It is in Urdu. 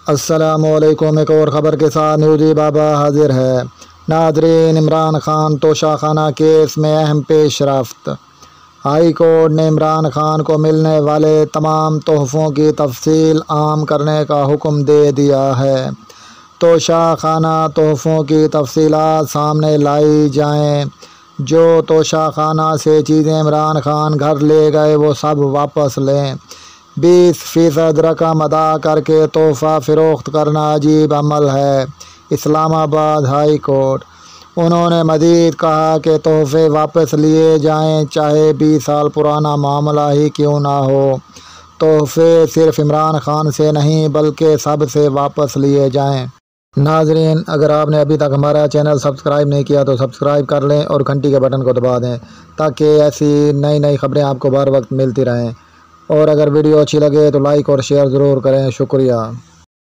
السلام علیکم۔ ایک اور خبر کے ساتھ نیوزی بابا حاضر ہے۔ ناظرین، عمران خان توشہ خانہ کیس میں اہم پیش رفت۔ ہائی کورٹ نے عمران خان کو ملنے والے تمام تحفوں کی تفصیل عام کرنے کا حکم دے دیا ہے۔ توشہ خانہ تحفوں کی تفصیلات سامنے لائی جائیں۔ جو توشہ خانہ سے چیزیں عمران خان گھر لے گئے وہ سب واپس لیں۔ 20% رقم ادا کر کے تحفہ فروخت کرنا عجیب عمل ہے: اسلام آباد ہائی کورٹ۔ انہوں نے مزید کہا کہ تحفے واپس لیے جائیں، چاہے 20 سال پرانا معاملہ ہی کیوں نہ ہو۔ تحفے صرف عمران خان سے نہیں بلکہ سب سے واپس لیے جائیں۔ ناظرین، اگر آپ نے ابھی تک ہمارا چینل سبسکرائب نہیں کیا تو سبسکرائب کر لیں اور گھنٹی کے بٹن کو دبا دیں تاکہ ایسی نئی خبریں آپ کو بر وقت ملتی رہیں۔ اور اگر ویڈیو اچھی لگے تو لائک اور شیئر ضرور کریں۔ شکریہ۔